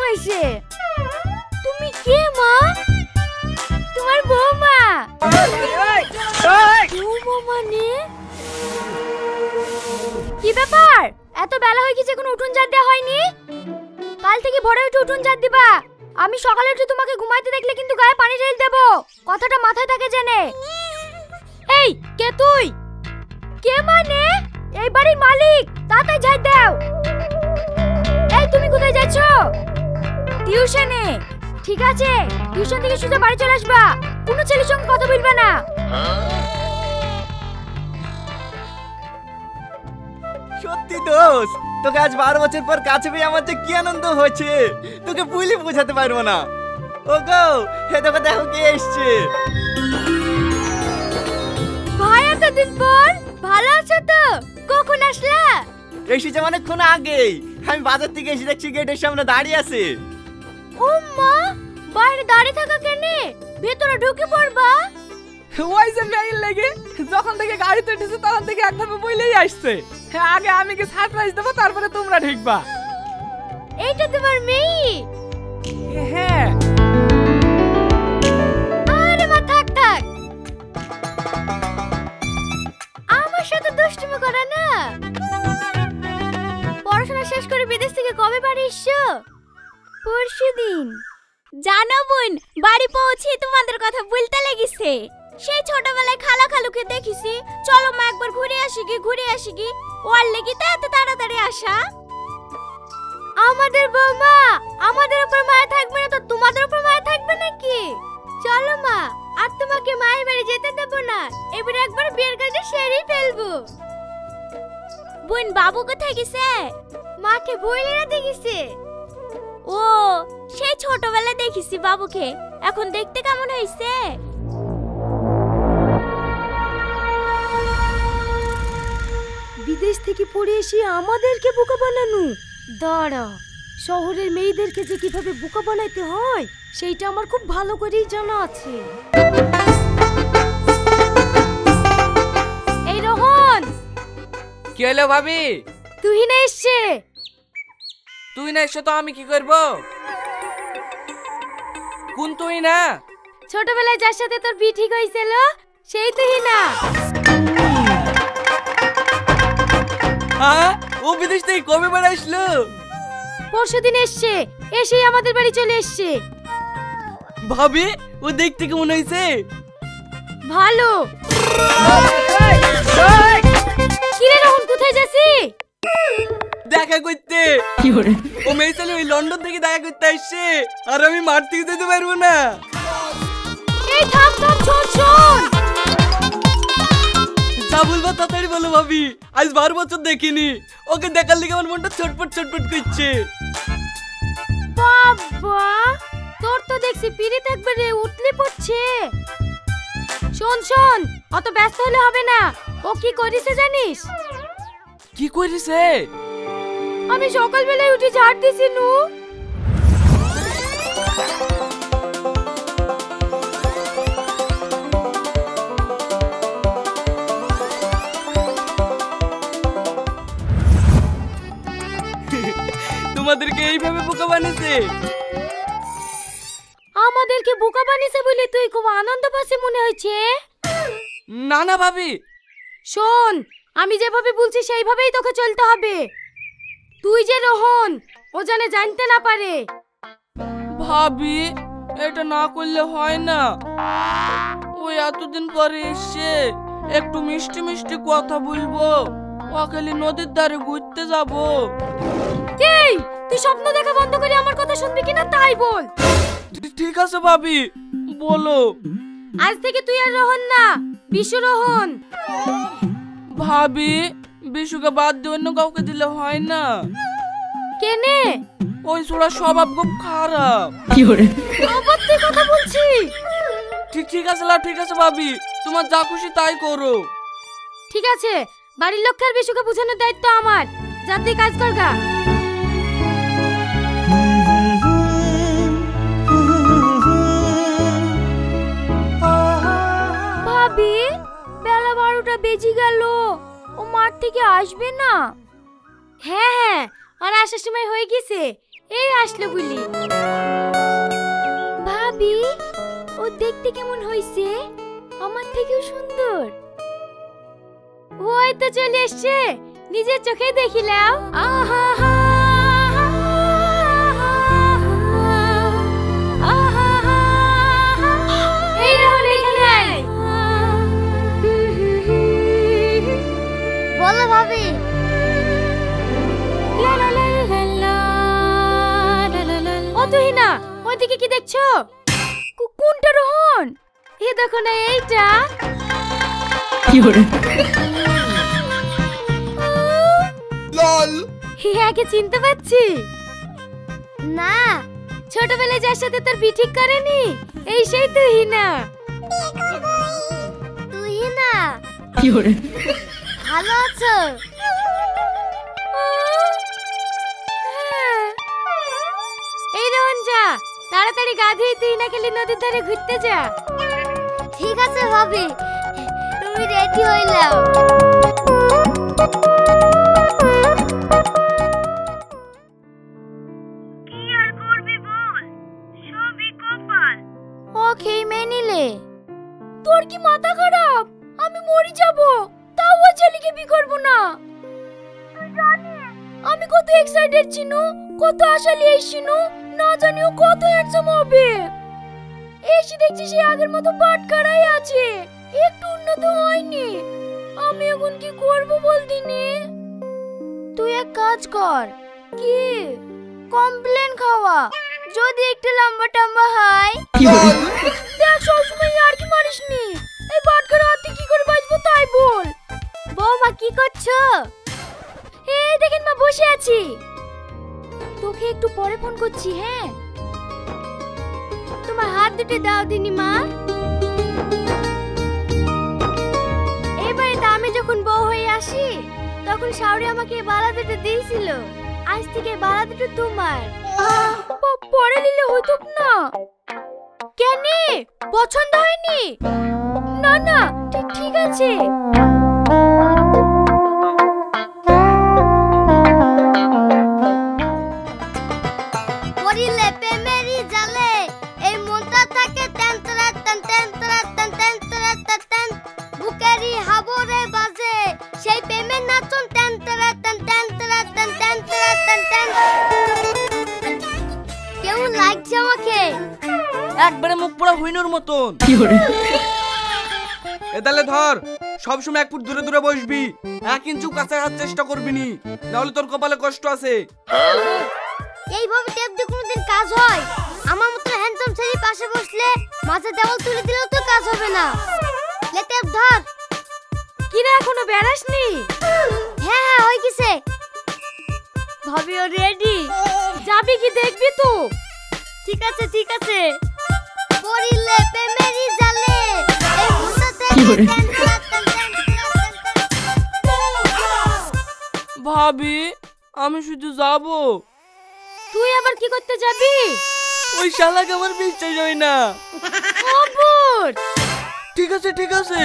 হয়েছে। তুমি কে মা? তোমার বৌমা? বৌমা মানে কি ব্যাপার? এত বেলা হয়ে গেছে এখনো উঠোন ঝাড় দেওয়া হয়নি? কাল থেকে ভোরে উঠে উঠোন ঝাড় দিবা। আমি সকালে উঠে তোমাকে ঘুমাইতে দেখলে কিন্তু গায়ে পানি ঢেলে দেবো, কথাটা মাথায় থাকে জেনে। এই কে তুই? কে মানে? এই বাড়ির মালিক, তাড়াতাড়ি ঝাড় দাও। এই তুমি কোথায় যাচ্ছ? টিউশনে। ঠিক আছে, টিউশন থেকে সোজা বাড়ি চলে আসবা, কোনো ছেলের সঙ্গে কথা বলবে না। সত্যি দোস্ত, তোকে আজ 12 বছর পর কাছে পেয়ে আমার যে কি আনন্দ হয়েছে তোকে বলে বোঝাতে পারবো না। ও গো, হে তোকে দেখো কে এসছে। ভাই এতদিন পর, ভালো আছো তো? কখন আসলা? এসেছে অনেকক্ষণ আগেই। আমি বাজার থেকে এসে দেখছি গেটের সামনে দাঁড়িয়ে আছে। ও মা, বাইরে দাঁড়িয়ে থাকা কেনে? ভেতরে ঢুকে পড়বা। ওই যে মেয়ের লেগে যখন থেকে গাড়িতে উঠেছে তখন থেকে একভাবে বইলেই আসছে, আগে আমি কি সারপ্রাইজ দেবো তারপরে তোমরা ঢুকবা। এইটা তোমার মেয়ে? হ্যাঁ। আরে মা থাক থাক, আমার সাথে দুষ্টুমি করে না। পড়াশোনা শেষ করে বিদেশ থেকে কবে বাড়ি এসছো? পরশুদিন। জানো বোন, বাড়ি পৌঁছে তোমাদের কথা বলতে লেগেছে। সেই ছোটবেলায় খালা খালুকে দেখেছি, চলো মা একবার ঘুরে আসি কি ওর লেগে তো এত তাড়াতাড়ি আসা। আমাদের বৌমা আমাদের উপর মায়া থাকবে না তো তোমাদের উপর মায়া থাকবে নাকি? চলো মা, আর তোমাকে মায়ের বাড়ি যেতে দেব না, এবার একবার বিয়ের কাজে সেরেই ফেলবো। বোন বাবু কোথায় গেছে? মাকে বইলে রাতে গেছে। ও, সেই ছোটবেলায় দেখেছি বাবুকে, এখন দেখতে কেমন হয়েছে? বিদেশ থেকে পড়ে এসে আমাদেরকে বোকা বানানো। দাঁড়া, শহরের মেয়েদেরকে যে কিভাবে বোকা বানাইতে হয় সেইটা আমার খুব ভালো করেই জানা আছে। এই রোহন। কি হলো ভাবি? তুই না এসছে? তুই না এসে তো আমি কি করব? কোন তুই না? ছোটবেলায় যার সাথে তোর বিয়ে ঠিক হয়েছিল সেই তুই না? হ্যাঁ, ও বিদেশ থেকে কবে বেড়া আসলো? পরশুদিন এসছে, এসেই আমাদের বাড়ি চলে এসছে। ভাবি, ও দেখতে কেমন হয়েছে? ভালো। কিরে রোহন, কোথায় যাচ্ছি? দেখা করতে। ও মেয়ে ছেলে ওই লন্ডন থেকে দেখা করতে আসছে, আর আমি মাঠ থেকে যেতে পারবো না। এই থাম থাম, শোন শোন। যা বলবো তাড়াতাড়ি বলো ভাবি, আজ 12 বছর দেখিনি, ওকে দেখার লিগে আমার মনটা ছটফট করছে। বাবা, তোর তো দেখছি পিরিত একবারে উতলে পড়ছে। শোন শোন, অত ব্যস্ত হলে হবে না। ও কি করেছে জানিস? কি করেছে? আমি সকালবেলায় উঠে ঝাড় দিছি নু। তোমাদেরকে এইভাবে বোকা বানিয়েছে? আমাদেরকে বোকা বানিয়েছে বলে তুই খুব আনন্দ পাচ্ছি মনে হয়েছে। না না ভাবি। শোন, আমি যেভাবে বলছি সেইভাবেই তোকে চলতে হবে। তুই যে রোহন, ও জানে জানতে না পারে। ভাবি, এটা না করলে হয় না। ওই এতদিন পরে এসে একটু মিষ্টি মিষ্টি কথা বলবো, ওখানে নদীর ধারে ঘুরতে যাব। এই, তুই স্বপ্ন দেখা বন্ধ করে আমার কথা শুনবি কিনা তাই বল। ঠিক আছে ভাবি, বলো। আজ থেকে তুই আর রোহন না, বিশু রোহন। ভাবি, বিশুকে বাদ দিয়ে অন্য কাউকে দিলে হয় না? কেনে? ওই ছোড়া স্বভাব খুব খারাপ। আবার তুই কথা বলছি? ঠিক আছে ঠিক আছে ভাবি, তোমার যা খুশি তাই করো। ঠিক আছে, বাড়ির লোককে আর বিশুকে বোঝানোর দায়িত্ব আমার। যা তুই কাজ কর গা। ভাবি, বেলা 12টা বেজে গেল, ও মাঠ থেকে আসবে না? হ্যাঁ হ্যাঁ, আর আসার সময় হয়ে গেছে, এই আসলো বলি। ভাবি, ও দেখতে কেমন হইছে? আমার থেকেও সুন্দর। ওই তো চলে এসছে, নিজের চোখে দেখিলাম। আহা হা বলো ভাবি। ও তুহিনা, ওইদিকে কি দেখছো? কোনটা রোহন? এ দেখো না, এইটা। লল একে চিনতে পারছি না। ছোটবেলায় যার সাথে তোর বিয়ে ঠিক করেনি, এই সেই তুহিনা। তুহিনা ভালো আছো? এই রোহন, যা তাড়াতাড়ি গা ধুয়ে তুই না খেলি নদীর ধারে ঘুরতে যা। ঠিক আছে ভাবি, তুমি রেডি হইলাও। কি আর করবি বল, সবই কপাল। ওকে মেনে নিলে। তোর কি মাথা খারাপ? আমি মরে যাব, তাও ওই ছেলেকে বিয়ে করব না। আমি কত এক্সাইটেড ছিনু, কত আশা নিয়ে এসেছিনু, না জানিও কত হ্যান্ডসাম হবে। এসে দেখছি সে আগের মতো বাটখারাই আছে, একটু উন্নত হয়নি। আমি এখন কি করব বল দিনে? তুই এক কাজ কর। কি? কমপ্লেন খাওয়া, যদি একটু লম্বা টম্বা হয়। দেখ সবসময় আর কি মারিসনি, এই বাটখারা হাতে কি করে বাঁচবো তাই বল। বৌমা কি করছো? এই দেখেন মা, বসে আছি। তোকে একটু পরে ফোন করছি। হ্যাঁ, তোমার হাত দুটো দাও দিনি মা। এবারে তো আমি যখন বউ হয়ে আসি, তখন শাওরি আমাকে বালা দুটো দিয়েছিল। আজ থেকে বালা দুটো তোমার। পরে নিলে হতো না। কেন, পছন্দ হয়নি? না না, ঠিক আছে। কেমন লাগছে আমাকে? একবারে মুখ পোড়া হইনুর মতন। এ তাহলে ধর, সবসময় 1 ফুট দূরে দূরে বসবি, 1 ইঞ্চি কাছে হাত চেষ্টা করবি নি, নাহলে তোর কপালে কষ্ট আছে। এইভাবে টেপ দিয়ে কোনোদিন কাজ হয়? আমার মতো হ্যান্ডসাম ছেলে পাশে বসলে মাঝে দেওয়াল তুলে দিলেও তো কাজ হবে না। লে টেপ ধর। কি রে, এখনো বেরাসনি? হ্যাঁ হ্যাঁ, হয়ে গেছে। ভাবিও রেডি? যাবি কি দেখবি তো? ঠিক আছে ঠিক আছে। পরিলে প্রেমেরই জালে, এই মুহূর্তে ভাবি, আমি শুধু যাব। তুই আবার কি করতে যাবি? ওই শালাকে আমার বিশ্বাস হয় না। খবর। ঠিক আছে ঠিক আছে।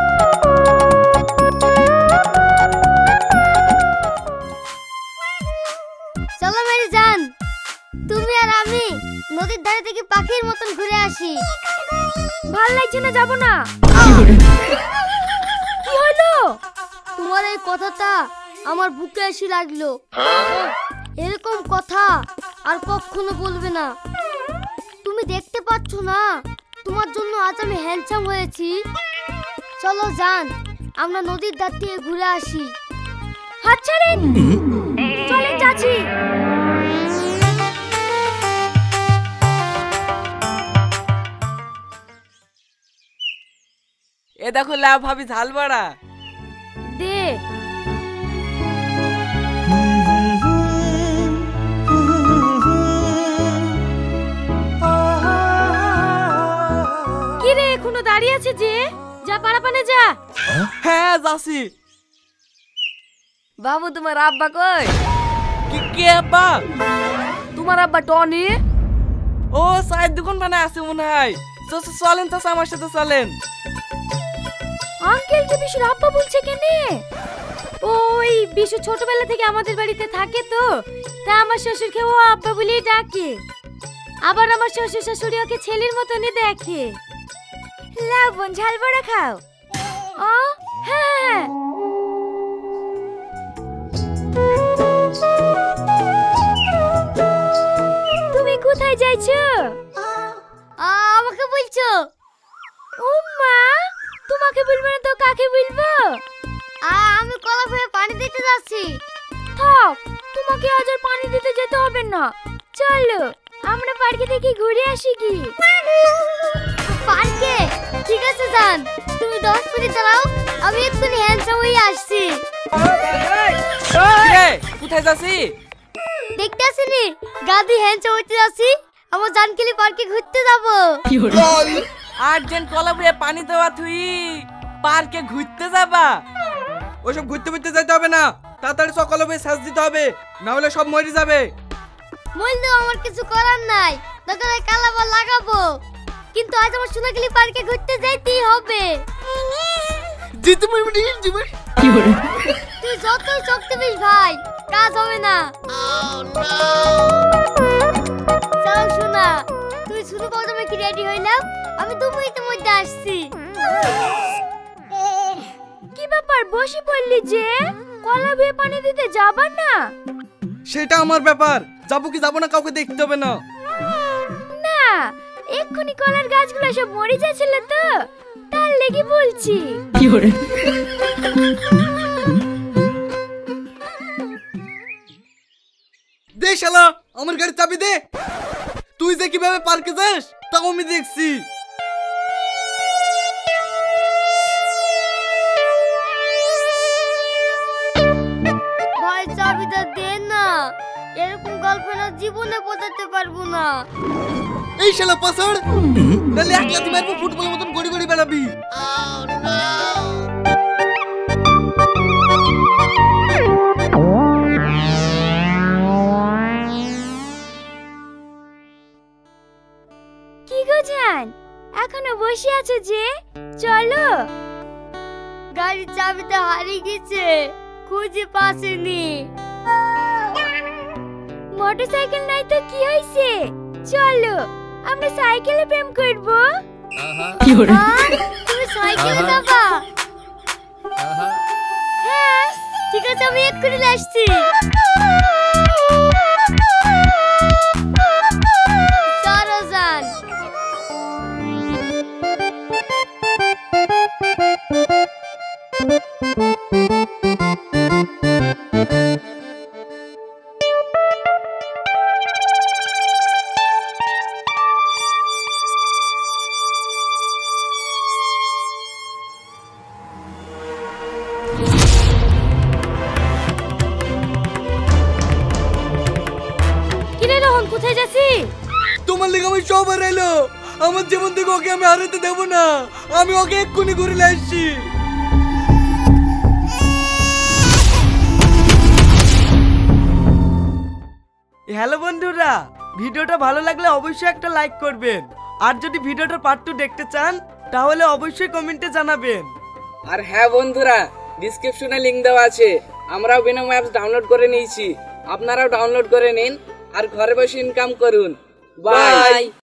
চলো মেরি জান, তুমি আর আমি নদীর ধারে থেকে পাখির মতন ঘুরে আসি। ভাল লাগছে না, যাব না। কি হলো? তোমার এই কথাটা আমার বুকে এসে লাগলো। এরকম কথা আর কখনো বলবে না। তুমি দেখতে পাচ্ছ না তোমার জন্য আজ আমি হ্যান্ডসাম হয়েছি? চলো জান, আমরা নদীর ধার থেকে ঘুরে আসি। হাত ছাড়েন, চলেন যাচ্ছি। এ দেখো লাভ ভাবি, ঝাল বাড়া দে। কি রে, এখনো দাঁড়িয়ে আছে যে? যা পাড়া পানে যা। হ্যাঁ যাচ্ছি। বাবু, তোমার আব্বা কই? কে আব্বা? তোমার আব্বা টনি। ও চায়ের দোকান বানায় আছে মনে হয়। চলেন চাচা, আমার সাথে চলেন। আঙ্কেল কে বিশুর আব্বা বলছে কেনে? ওই বিশু ছোটবেলা থেকে আমাদের বাড়িতে থাকে তো, তা আমার শ্বশুরকে ও আব্বা বলেই ডাকে। আবার আমার শ্বশুর শাশুড়ি ওকে ছেলের মতনই দেখে। লবণ ঝাল বড়া খাও। ও হ্যাঁ, তুমি কোথায় যাইছো? আমাকে বলছো? ও মা, তোমাকে বলবো না তো কাকে বলবো? আমি কলা ভয়ে পানি দিতে যাচ্ছি। থাক, তোমাকে আজ আর পানি দিতে যেতে হবে না। চলো আমরা পার্কে থেকে ঘুরে আসি কি? পার্কে? ঠিক আছে যান, তুমি 10 মিনিট দাঁড়াও, আমি এক্ষুনি হ্যান্ডসাম হয়ে আসছি। কোথায় যাচ্ছি? দেখতে আসেনি গাদি হ্যান্ডসাম হতে যাচ্ছি, আমার জানকিলি পার্কে ঘুরতে যাবো। আর্জেন্ট কলা বয়ে পানি দেওয়া তুই পার্কে ঘুরতে যাবা? ওইসব ঘুরতে ঘুরতে যেতে হবে না, তাড়াতাড়ি সকালে বয়ে সাজ দিতে হবে, না হলে সব মরে যাবে। বললেও আমার কিছু করার নাই, দোকানে কালাবার লাগাবো, কিন্তু আজ আমার সোনাকিলি পার্কে ঘুরতে যাইতেই হবে। তুই যতই চোখ দিবি ভাই, কাজ হবে না। চল শোনা, তুই শুধু প্রথমে কি রেডি হইলাম, আমি 2 মিনিটের মধ্যে আসছি। কি ব্যাপার বসে পড়লি যে? কলা ভেয়ে পানি দিতে যাবা না? সেটা আমার ব্যাপার, যাবো কি যাবো না কাউকে দেখতে হবে না। না, এক্ষুনি কলার গাছগুলো সব মরে যাচ্ছিল তো, তার লেগে বলছি। দে শালা আমার গাড়ির চাবি দে। তুই যে কিভাবে পার্কে যাস তাও আমি দেখছি। ভাই চাবিটা দে না, এরকম গল্প না জীবনে বোঝাতে পারবো না। এই শালা পাছড়, নালে এক লাথি মারবো, ফুটবলের মতন গড়ি গড়ি বেড়াবি। কি গো জান, এখনো বসে আছো যে? চলো। গাড়ির চাবিটা হারিয়ে গেছে, খুঁজে পাসেনি। মোটরসাইকেল নাই তো কি হইছে? চলো আমরা সাইকেলে প্রেম করবো। তুমি সাইকেলে যাবা? হ্যাঁ ঠিক আছে, আমি এক্ষুনি আসছি। চলো যান। কোথায় যাচ্ছি? তোমার লেগে আমি সব হারাইলো, আমার জীবন থেকে ওকে আমি হারাতে দেবো না, আমি ওকে এক্ষুনি ঘুরে আসছি। হ্যালো বন্ধুরা, ভিডিওটা ভালো লাগলে অবশ্যই একটা লাইক করবেন, আর যদি ভিডিওটা পার্ট 2 দেখতে চান তাহলে অবশ্যই কমেন্টে জানাবেন। আর হ্যাঁ বন্ধুরা, ডেসক্রিপশনে লিংক দেওয়া আছে, আমরাও বিনম অ্যাপস ডাউনলোড করে নিয়েছি, আপনারাও ডাউনলোড করে নিন আর ঘরে বসে ইনকাম করুন। বাই।